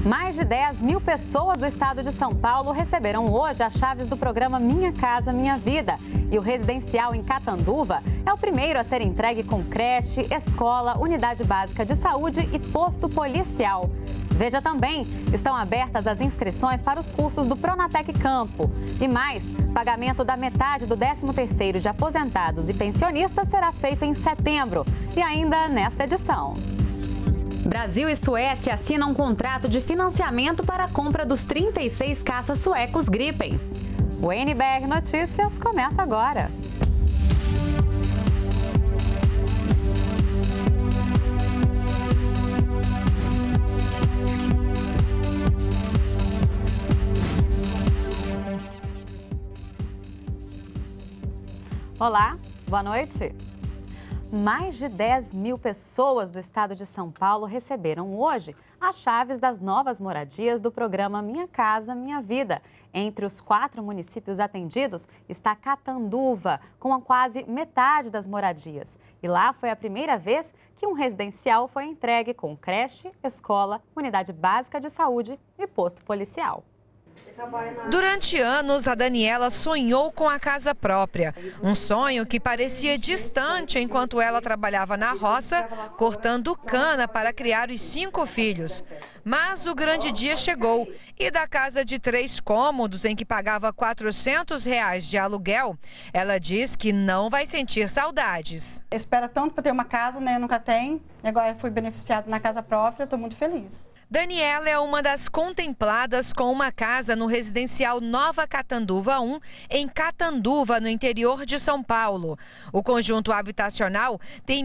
Mais de 10 mil pessoas do estado de São Paulo receberam hoje as chaves do programa Minha Casa Minha Vida. E o residencial em Catanduva é o primeiro a ser entregue com creche, escola, unidade básica de saúde e posto policial. Veja também, estão abertas as inscrições para os cursos do Pronatec Campo. E mais, pagamento da metade do 13º de aposentados e pensionistas será feito em setembro. E ainda nesta edição. Brasil e Suécia assinam um contrato de financiamento para a compra dos 36 caças suecos Gripen. O NBR Notícias começa agora. Olá, boa noite. Mais de 10 mil pessoas do estado de São Paulo receberam hoje as chaves das novas moradias do programa Minha Casa Minha Vida. Entre os 4 municípios atendidos está Catanduva, com a quase metade das moradias. E lá foi a primeira vez que um residencial foi entregue com creche, escola, unidade básica de saúde e posto policial. Durante anos, a Daniela sonhou com a casa própria. Um sonho que parecia distante enquanto ela trabalhava na roça, cortando cana para criar os 5 filhos. Mas o grande dia chegou e da casa de 3 cômodos, em que pagava R$ 400 de aluguel, ela diz que não vai sentir saudades. Espera tanto para ter uma casa, né? Eu nunca tenho. Agora eu fui beneficiada na casa própria, estou muito feliz. Daniela é uma das contempladas com uma casa no residencial Nova Catanduva 1, em Catanduva, no interior de São Paulo. O conjunto habitacional tem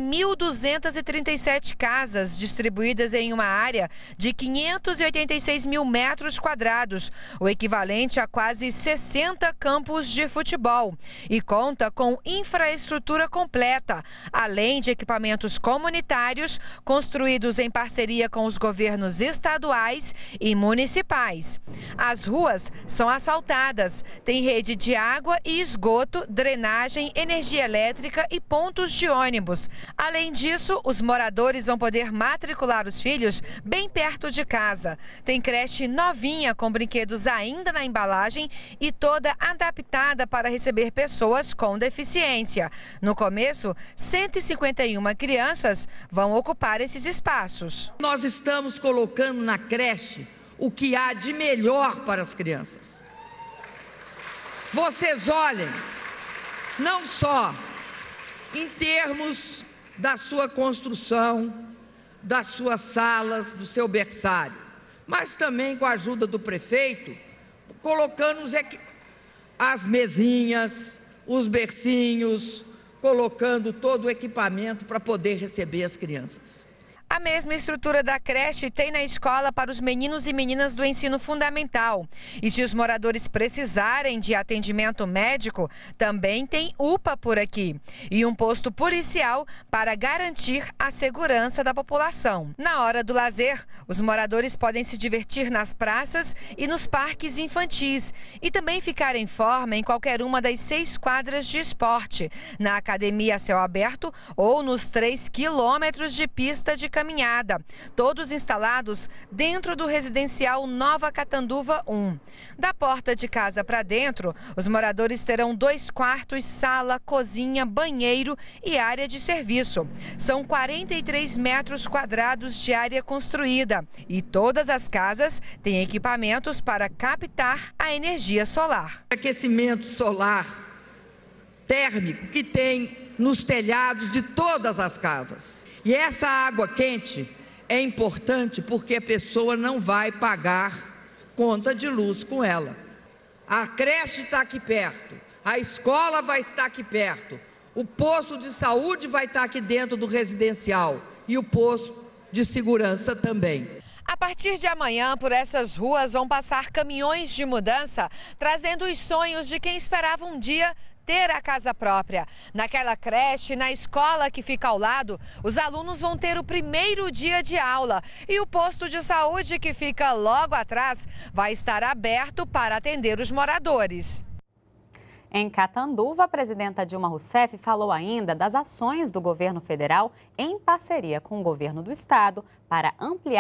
1.237 casas distribuídas em uma área de 586 mil metros quadrados, o equivalente a quase 60 campos de futebol, e conta com infraestrutura completa, além de equipamentos comunitários construídos em parceria com os governos estaduais e municipais. As ruas são asfaltadas, tem rede de água e esgoto, drenagem, energia elétrica e pontos de ônibus. Além disso, os moradores vão poder matricular os filhos bem perto de casa. Tem creche novinha com brinquedos ainda na embalagem e toda adaptada para receber pessoas com deficiência. No começo, 151 crianças vão ocupar esses espaços. Nós estamos colocando na creche o que há de melhor para as crianças. Vocês olhem, não só em termos da sua construção, das suas salas, do seu berçário, mas também com a ajuda do prefeito, colocando as mesinhas, os bercinhos, colocando todo o equipamento para poder receber as crianças. A mesma estrutura da creche tem na escola para os meninos e meninas do ensino fundamental. E se os moradores precisarem de atendimento médico, também tem UPA por aqui. E um posto policial para garantir a segurança da população. Na hora do lazer, os moradores podem se divertir nas praças e nos parques infantis. E também ficar em forma em qualquer uma das 6 quadras de esporte, na academia a céu aberto ou nos 3 quilômetros de pista de caminhada, todos instalados dentro do residencial Nova Catanduva 1. Da porta de casa para dentro, os moradores terão 2 quartos, sala, cozinha, banheiro e área de serviço. São 43 metros quadrados de área construída e todas as casas têm equipamentos para captar a energia solar. Aquecimento solar térmico que tem nos telhados de todas as casas. E essa água quente é importante porque a pessoa não vai pagar conta de luz com ela. A creche está aqui perto, a escola vai estar aqui perto, o posto de saúde vai estar aqui dentro do residencial e o posto de segurança também. A partir de amanhã, por essas ruas vão passar caminhões de mudança, trazendo os sonhos de quem esperava um dia ter a casa própria. Naquela creche, na escola que fica ao lado, os alunos vão ter o primeiro dia de aula e o posto de saúde que fica logo atrás vai estar aberto para atender os moradores. Em Catanduva, a presidenta Dilma Rousseff falou ainda das ações do governo federal em parceria com o governo do estado para ampliar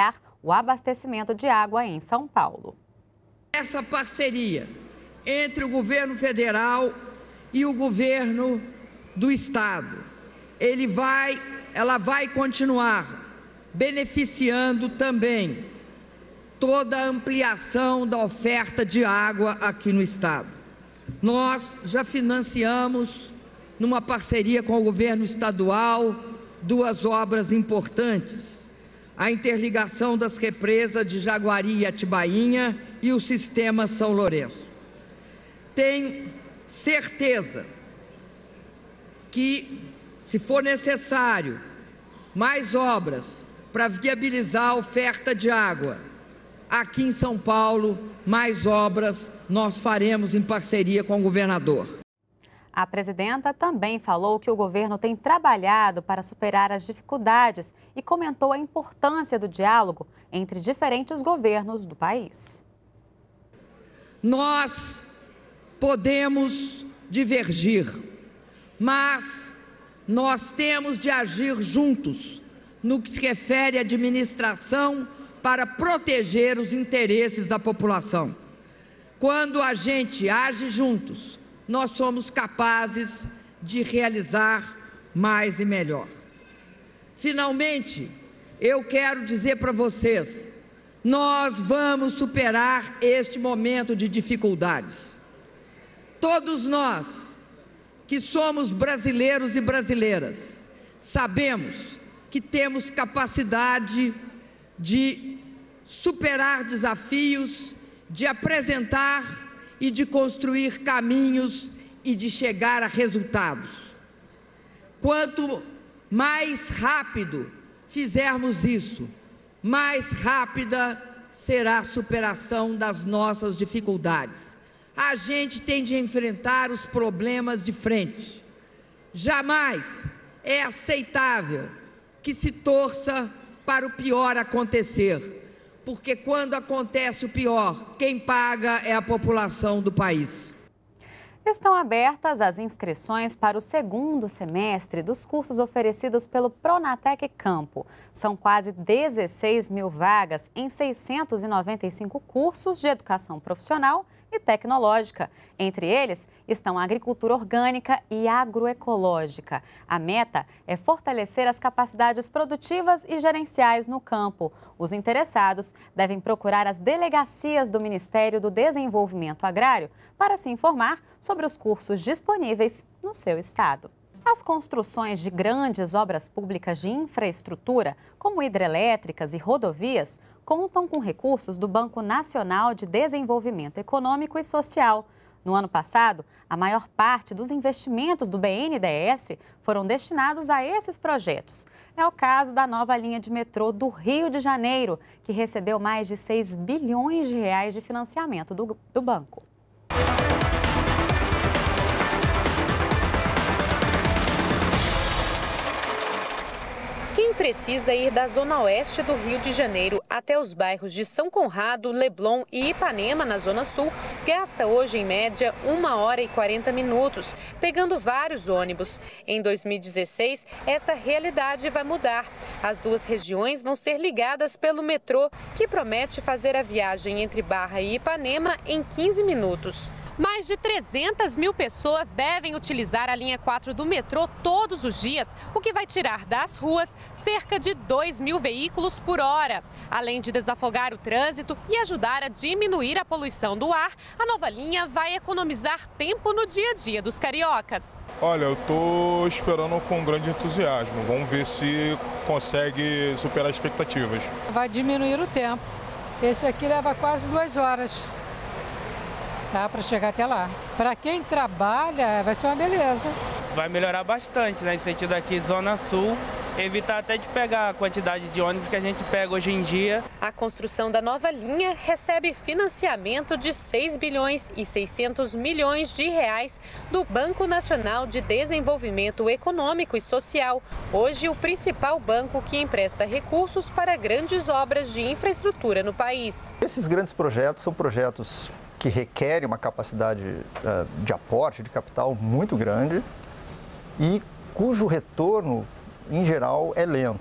o abastecimento de água em São Paulo. Essa parceria entre o governo federal e o governo do estado, ela vai continuar beneficiando também toda a ampliação da oferta de água aqui no estado. Nós já financiamos, numa parceria com o governo estadual, 2 obras importantes: a interligação das represas de Jaguari e Atibainha e o sistema São Lourenço. Tenho certeza que, se for necessário, mais obras para viabilizar a oferta de água aqui em São Paulo, mais obras nós faremos em parceria com o governador. A presidenta também falou que o governo tem trabalhado para superar as dificuldades e comentou a importância do diálogo entre diferentes governos do país. Nós podemos divergir, mas nós temos de agir juntos no que se refere à administração para proteger os interesses da população. Quando a gente age juntos, nós somos capazes de realizar mais e melhor. Finalmente, eu quero dizer para vocês, nós vamos superar este momento de dificuldades. Todos nós que somos brasileiros e brasileiras, sabemos que temos capacidade de superar desafios, de apresentar e de construir caminhos e de chegar a resultados. Quanto mais rápido fizermos isso, mais rápida será a superação das nossas dificuldades. A gente tem de enfrentar os problemas de frente. Jamais é aceitável que se torça para o pior acontecer, porque quando acontece o pior, quem paga é a população do país. Estão abertas as inscrições para o segundo semestre dos cursos oferecidos pelo Pronatec Campo. São quase 16 mil vagas em 695 cursos de educação profissional e tecnológica. Entre eles estão a agricultura orgânica e agroecológica. A meta é fortalecer as capacidades produtivas e gerenciais no campo. Os interessados devem procurar as delegacias do Ministério do Desenvolvimento Agrário para se informar sobre os cursos disponíveis no seu estado. As construções de grandes obras públicas de infraestrutura, como hidrelétricas e rodovias, contam com recursos do Banco Nacional de Desenvolvimento Econômico e Social. No ano passado, a maior parte dos investimentos do BNDES foram destinados a esses projetos. É o caso da nova linha de metrô do Rio de Janeiro, que recebeu mais de 6 bilhões de reais de financiamento do banco. Quem precisa ir da zona oeste do Rio de Janeiro até os bairros de São Conrado, Leblon e Ipanema, na zona sul, gasta hoje, em média, 1 hora e 40 minutos, pegando vários ônibus. Em 2016, essa realidade vai mudar. As duas regiões vão ser ligadas pelo metrô, que promete fazer a viagem entre Barra e Ipanema em 15 minutos. Mais de 300 mil pessoas devem utilizar a linha 4 do metrô todos os dias, o que vai tirar das ruas cerca de 2 mil veículos por hora. Além de desafogar o trânsito e ajudar a diminuir a poluição do ar, a nova linha vai economizar tempo no dia a dia dos cariocas. Olha, eu estou esperando com grande entusiasmo. Vamos ver se consegue superar as expectativas. Vai diminuir o tempo. Esse aqui leva quase 2 horas. Tá, para chegar até lá. Para quem trabalha, vai ser uma beleza. Vai melhorar bastante, né? No sentido aqui, Zona Sul, evitar até de pegar a quantidade de ônibus que a gente pega hoje em dia. A construção da nova linha recebe financiamento de 6 bilhões e 600 milhões de reais do Banco Nacional de Desenvolvimento Econômico e Social, hoje o principal banco que empresta recursos para grandes obras de infraestrutura no país. Esses grandes projetos são projetos que requerem uma capacidade de aporte de capital muito grande e cujo retorno, em geral, é lento.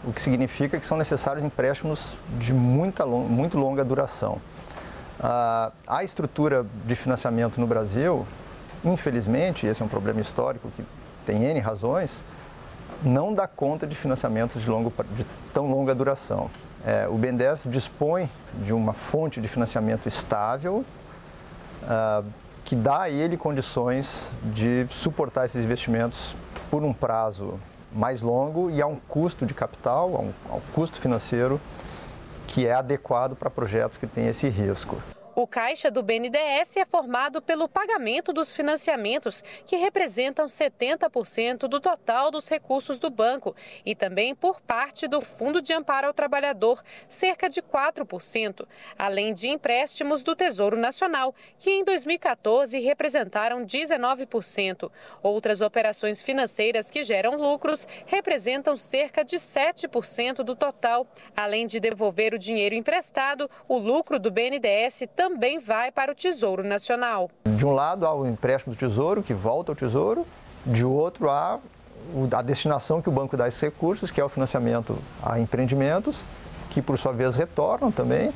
o que significa que são necessários empréstimos de muito longa duração. A estrutura de financiamento no Brasil, infelizmente, esse é um problema histórico que tem N razões, não dá conta de financiamentos de tão longa duração. O BNDES dispõe de uma fonte de financiamento estável, que dá a ele condições de suportar esses investimentos por um prazo mais longo e a um custo de capital, a um custo financeiro que é adequado para projetos que têm esse risco. O caixa do BNDES é formado pelo pagamento dos financiamentos, que representam 70% do total dos recursos do banco, e também por parte do Fundo de Amparo ao Trabalhador, cerca de 4%, além de empréstimos do Tesouro Nacional, que em 2014 representaram 19%. Outras operações financeiras que geram lucros representam cerca de 7% do total. Além de devolver o dinheiro emprestado, o lucro do BNDES também vai para o Tesouro Nacional. De um lado há o empréstimo do Tesouro, que volta ao Tesouro, de outro há a destinação que o banco dá a esses recursos, que é o financiamento a empreendimentos, que por sua vez retornam também,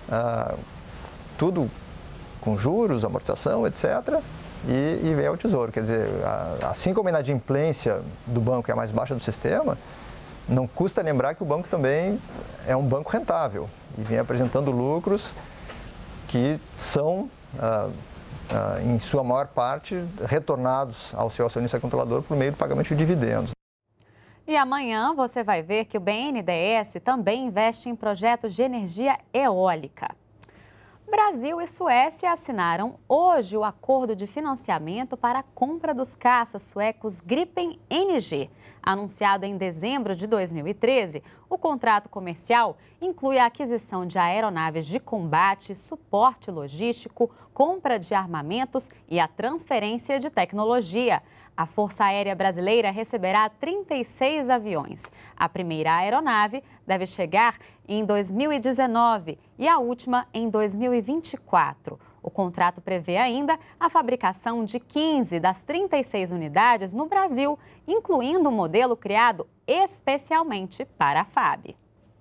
tudo com juros, amortização, etc., e vem ao Tesouro. Quer dizer, assim como a inadimplência do banco é a mais baixa do sistema, não custa lembrar que o banco também é um banco rentável e vem apresentando lucros que são, em sua maior parte, retornados ao seu acionista controlador por meio do pagamento de dividendos. E amanhã você vai ver que o BNDES também investe em projetos de energia eólica. Brasil e Suécia assinaram hoje o acordo de financiamento para a compra dos caças suecos Gripen NG. Anunciado em dezembro de 2013, o contrato comercial inclui a aquisição de aeronaves de combate, suporte logístico, compra de armamentos e a transferência de tecnologia. A Força Aérea Brasileira receberá 36 aviões. A primeira aeronave deve chegar em 2019 e a última em 2024. O contrato prevê ainda a fabricação de 15 das 36 unidades no Brasil, incluindo um modelo criado especialmente para a FAB.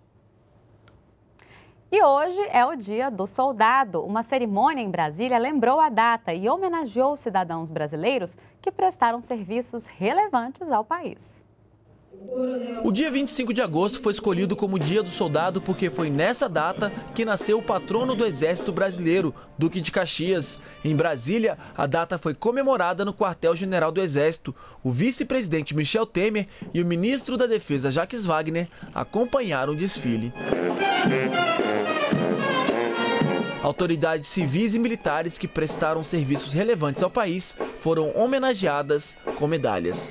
E hoje é o Dia do Soldado. Uma cerimônia em Brasília lembrou a data e homenageou cidadãos brasileiros que prestaram serviços relevantes ao país. O dia 25 de agosto foi escolhido como Dia do Soldado porque foi nessa data que nasceu o patrono do Exército Brasileiro, Duque de Caxias. Em Brasília, a data foi comemorada no Quartel-General do Exército. O vice-presidente Michel Temer e o ministro da Defesa Jacques Wagner acompanharam o desfile. Autoridades civis e militares que prestaram serviços relevantes ao país foram homenageadas com medalhas.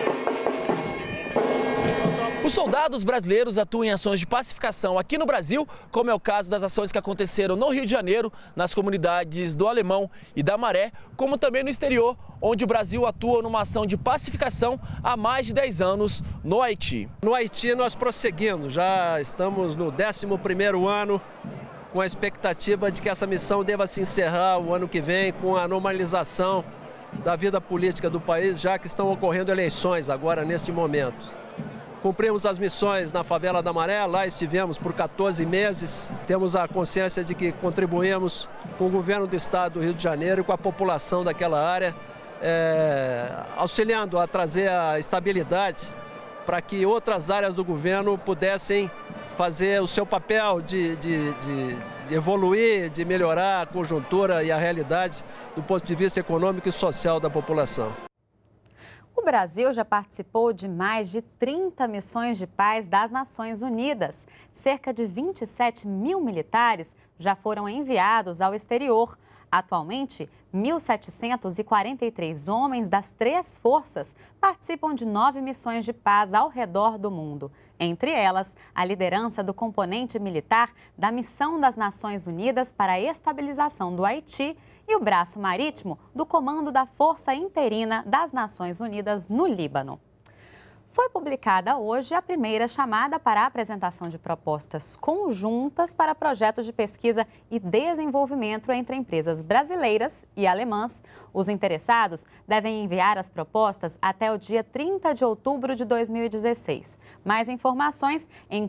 Os soldados brasileiros atuam em ações de pacificação aqui no Brasil, como é o caso das ações que aconteceram no Rio de Janeiro, nas comunidades do Alemão e da Maré, como também no exterior, onde o Brasil atua numa ação de pacificação há mais de 10 anos no Haiti. No Haiti nós prosseguimos, já estamos no 11º ano, com a expectativa de que essa missão deva se encerrar o ano que vem com a normalização da vida política do país, já que estão ocorrendo eleições agora neste momento. Cumprimos as missões na favela da Maré, lá estivemos por 14 meses. Temos a consciência de que contribuímos com o governo do estado do Rio de Janeiro e com a população daquela área, auxiliando a trazer a estabilidade para que outras áreas do governo pudessem fazer o seu papel de evoluir, de melhorar a conjuntura e a realidade do ponto de vista econômico e social da população. O Brasil já participou de mais de 30 missões de paz das Nações Unidas. Cerca de 27 mil militares já foram enviados ao exterior. Atualmente, 1.743 homens das 3 forças participam de 9 missões de paz ao redor do mundo. Entre elas, a liderança do componente militar da Missão das Nações Unidas para a Estabilização do Haiti e o braço marítimo do Comando da Força Interina das Nações Unidas no Líbano. Foi publicada hoje a primeira chamada para a apresentação de propostas conjuntas para projetos de pesquisa e desenvolvimento entre empresas brasileiras e alemãs. Os interessados devem enviar as propostas até o dia 30 de outubro de 2016. Mais informações em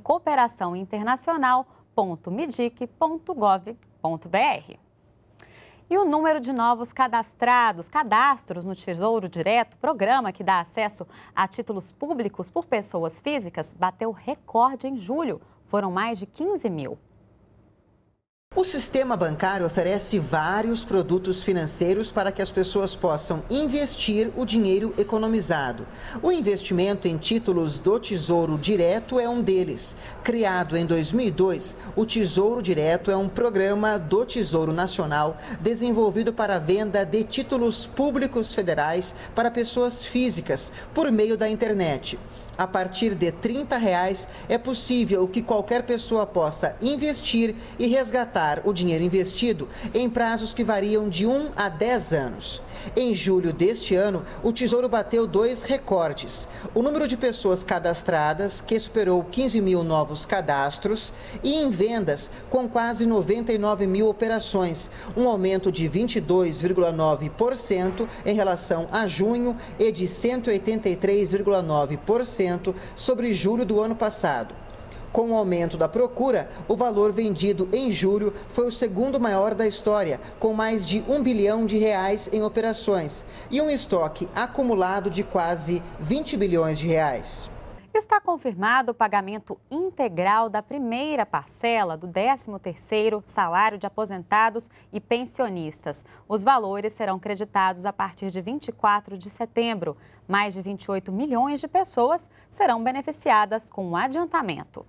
cooperaçãointernacional.midic.gov.br. E o número de novos cadastros no Tesouro Direto, programa que dá acesso a títulos públicos por pessoas físicas, bateu recorde em julho. Foram mais de 15 mil. O sistema bancário oferece vários produtos financeiros para que as pessoas possam investir o dinheiro economizado. O investimento em títulos do Tesouro Direto é um deles. Criado em 2002, o Tesouro Direto é um programa do Tesouro Nacional desenvolvido para a venda de títulos públicos federais para pessoas físicas por meio da internet. A partir de R$ 30 é possível que qualquer pessoa possa investir e resgatar o dinheiro investido em prazos que variam de 1 a 10 anos. Em julho deste ano, o Tesouro bateu 2 recordes. O número de pessoas cadastradas, que superou 15 mil novos cadastros, e em vendas, com quase 99 mil operações, um aumento de 22,9% em relação a junho e de 183,9% sobre julho do ano passado. Com o aumento da procura, o valor vendido em julho foi o segundo maior da história, com mais de R$ 1 bilhão em operações e um estoque acumulado de quase 20 bilhões de reais. Está confirmado o pagamento integral da primeira parcela do 13º salário de aposentados e pensionistas. Os valores serão creditados a partir de 24 de setembro. Mais de 28 milhões de pessoas serão beneficiadas com o adiantamento.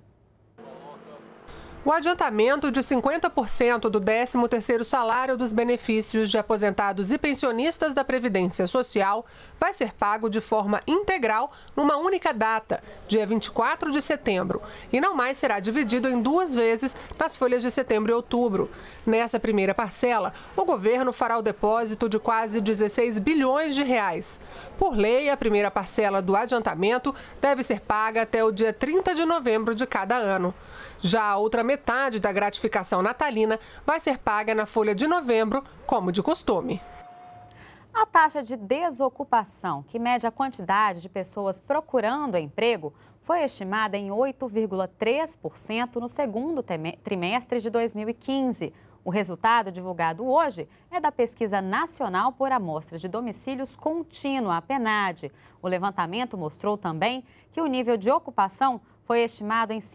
O adiantamento de 50% do 13º salário dos benefícios de aposentados e pensionistas da Previdência Social vai ser pago de forma integral numa única data, dia 24 de setembro, e não mais será dividido em 2 vezes nas folhas de setembro e outubro. Nessa primeira parcela, o governo fará o depósito de quase 16 bilhões de reais. Por lei, a primeira parcela do adiantamento deve ser paga até o dia 30 de novembro de cada ano. Já a outra metade da gratificação natalina vai ser paga na folha de novembro, como de costume. A taxa de desocupação, que mede a quantidade de pessoas procurando emprego, foi estimada em 8,3% no segundo trimestre de 2015. O resultado divulgado hoje é da Pesquisa Nacional por Amostra de Domicílios Contínua, a PNAD. O levantamento mostrou também que o nível de ocupação foi estimado em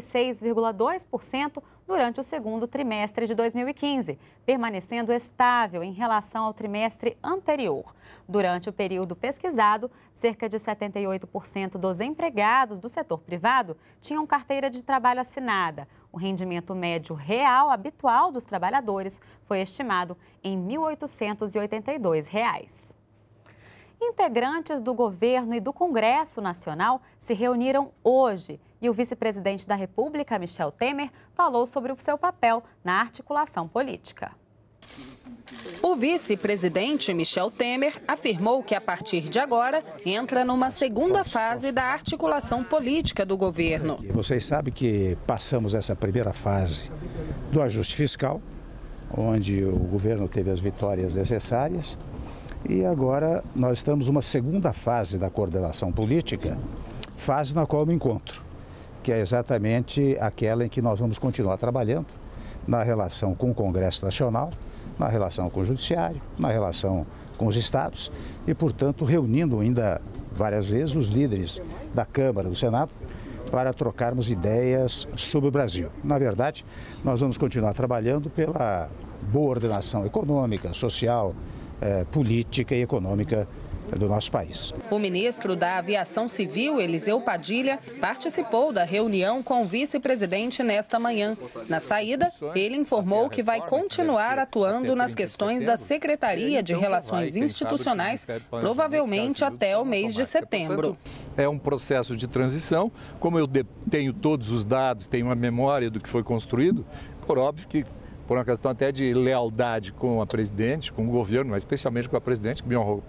56,2% durante o segundo trimestre de 2015, permanecendo estável em relação ao trimestre anterior. Durante o período pesquisado, cerca de 78% dos empregados do setor privado tinham carteira de trabalho assinada. O rendimento médio real habitual dos trabalhadores foi estimado em R$ 1.882. Integrantes do governo e do Congresso Nacional se reuniram hoje e o vice-presidente da República, Michel Temer, falou sobre o seu papel na articulação política. O vice-presidente Michel Temer afirmou que, a partir de agora, entra numa segunda fase da articulação política do governo. Vocês sabem que passamos essa primeira fase do ajuste fiscal, onde o governo teve as vitórias necessárias. E agora nós estamos numa segunda fase da coordenação política, fase na qual eu me encontro, que é exatamente aquela em que nós vamos continuar trabalhando na relação com o Congresso Nacional, na relação com o Judiciário, na relação com os estados e, portanto, reunindo ainda várias vezes os líderes da Câmara, do Senado, para trocarmos ideias sobre o Brasil. Na verdade, nós vamos continuar trabalhando pela boa ordenação econômica, social, política e econômica do nosso país. O ministro da Aviação Civil, Eliseu Padilha, participou da reunião com o vice-presidente nesta manhã. Na saída, ele informou que vai continuar atuando nas questões da Secretaria de Relações Institucionais, provavelmente até o mês de setembro. É um processo de transição. Como eu tenho todos os dados, tenho uma memória do que foi construído, por óbvio que por uma questão até de lealdade com a presidente, com o governo, mas especialmente com a presidente, que me honrou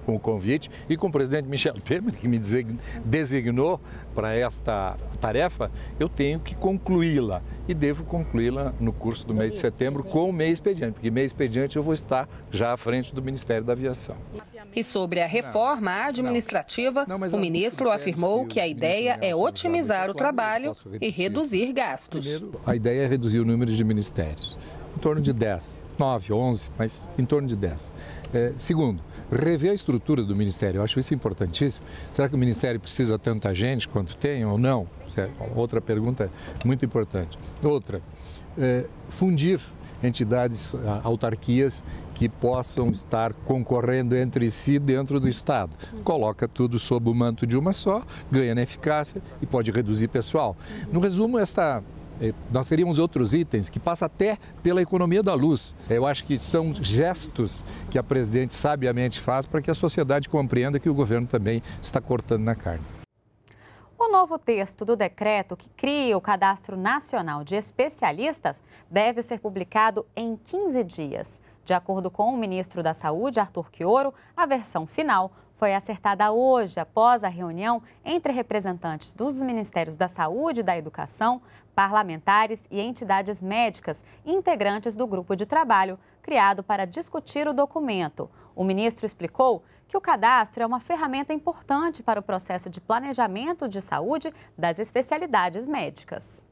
com o convite e com o presidente Michel Temer, que me designou para esta tarefa, eu tenho que concluí-la e devo concluí-la no curso do mês de setembro com o meio expediente, porque meio expediente eu vou estar já à frente do Ministério da Aviação. E sobre a reforma administrativa, o ministro afirmou que a ideia é otimizar o trabalho e reduzir gastos. Primeiro, a ideia é reduzir o número de ministérios, em torno de 10, 9, 11, mas em torno de 10. Segundo, rever a estrutura do Ministério, eu acho isso importantíssimo. Será que o Ministério precisa tanta gente quanto tem ou não? Outra pergunta muito importante. Outra, fundir entidades, autarquias que possam estar concorrendo entre si dentro do Estado. Coloca tudo sob o manto de uma só, ganha na eficácia e pode reduzir pessoal. No resumo, nós teríamos outros itens que passam até pela economia da luz. Eu acho que são gestos que a presidente sabiamente faz para que a sociedade compreenda que o governo também está cortando na carne. O novo texto do decreto que cria o Cadastro Nacional de Especialistas deve ser publicado em 15 dias. De acordo com o ministro da Saúde, Arthur Quiorio, a versão final foi acertada hoje, após a reunião entre representantes dos Ministérios da Saúde e da Educação, parlamentares e entidades médicas integrantes do grupo de trabalho criado para discutir o documento. O ministro explicou que o cadastro é uma ferramenta importante para o processo de planejamento de saúde das especialidades médicas.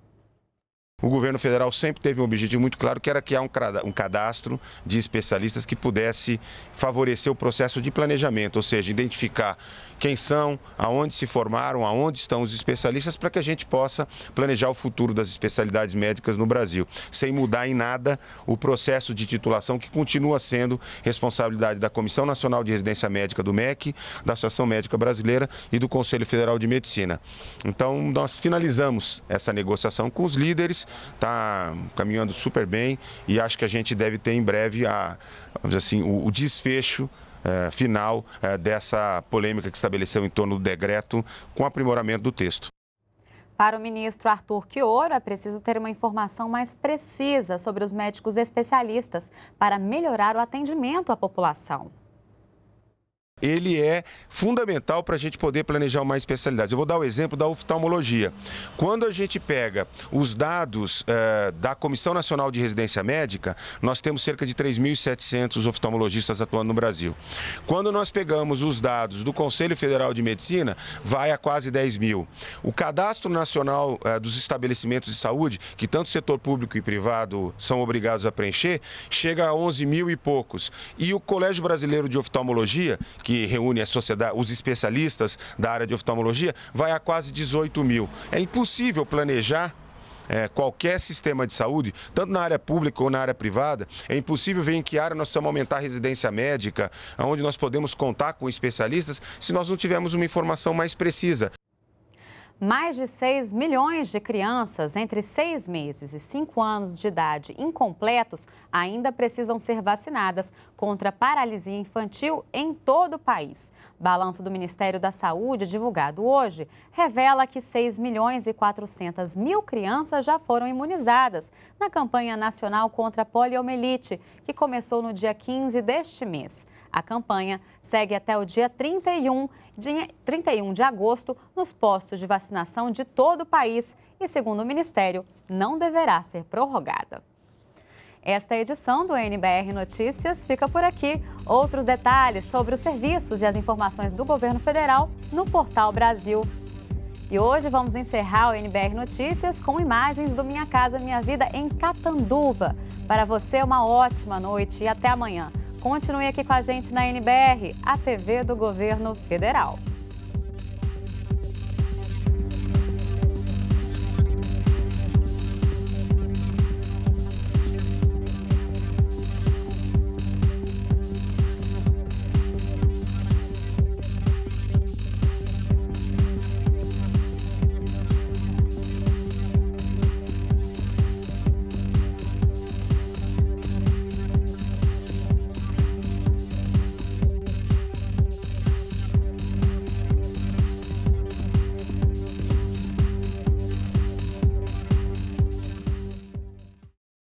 O governo federal sempre teve um objetivo muito claro, que era criar um cadastro de especialistas que pudesse favorecer o processo de planejamento, ou seja, identificar quem são, aonde se formaram, aonde estão os especialistas, para que a gente possa planejar o futuro das especialidades médicas no Brasil, sem mudar em nada o processo de titulação, que continua sendo responsabilidade da Comissão Nacional de Residência Médica do MEC, da Associação Médica Brasileira e do Conselho Federal de Medicina. Então, nós finalizamos essa negociação com os líderes, está caminhando super bem e acho que a gente deve ter em breve o desfecho final dessa polêmica que estabeleceu em torno do decreto com aprimoramento do texto. Para o ministro Arthur Quiorio, é preciso ter uma informação mais precisa sobre os médicos especialistas para melhorar o atendimento à população. Ele é fundamental para a gente poder planejar uma especialidade. Eu vou dar o exemplo da oftalmologia. Quando a gente pega os dados da Comissão Nacional de Residência Médica, nós temos cerca de 3.700 oftalmologistas atuando no Brasil. Quando nós pegamos os dados do Conselho Federal de Medicina, vai a quase 10 mil. O Cadastro Nacional dos Estabelecimentos de Saúde, que tanto o setor público e privado são obrigados a preencher, chega a 11 mil e poucos. E o Colégio Brasileiro de Oftalmologia, que reúne a sociedade, os especialistas da área de oftalmologia, vai a quase 18 mil. É impossível planejar qualquer sistema de saúde, tanto na área pública ou na área privada. É impossível ver em que área nós precisamos aumentar a residência médica, onde nós podemos contar com especialistas, se nós não tivermos uma informação mais precisa. Mais de 6 milhões de crianças entre 6 meses e 5 anos de idade incompletos ainda precisam ser vacinadas contra a paralisia infantil em todo o país. Balanço do Ministério da Saúde, divulgado hoje, revela que 6 milhões e 400 mil crianças já foram imunizadas na campanha nacional contra a poliomielite, que começou no dia 15 deste mês. A campanha segue até o dia 31 de agosto nos postos de vacinação de todo o país e, segundo o Ministério, não deverá ser prorrogada. Esta edição do NBR Notícias fica por aqui. Outros detalhes sobre os serviços e as informações do governo federal no Portal Brasil. E hoje vamos encerrar o NBR Notícias com imagens do Minha Casa Minha Vida em Catanduva. Para você, uma ótima noite e até amanhã. Continue aqui com a gente na NBR, a TV do Governo Federal.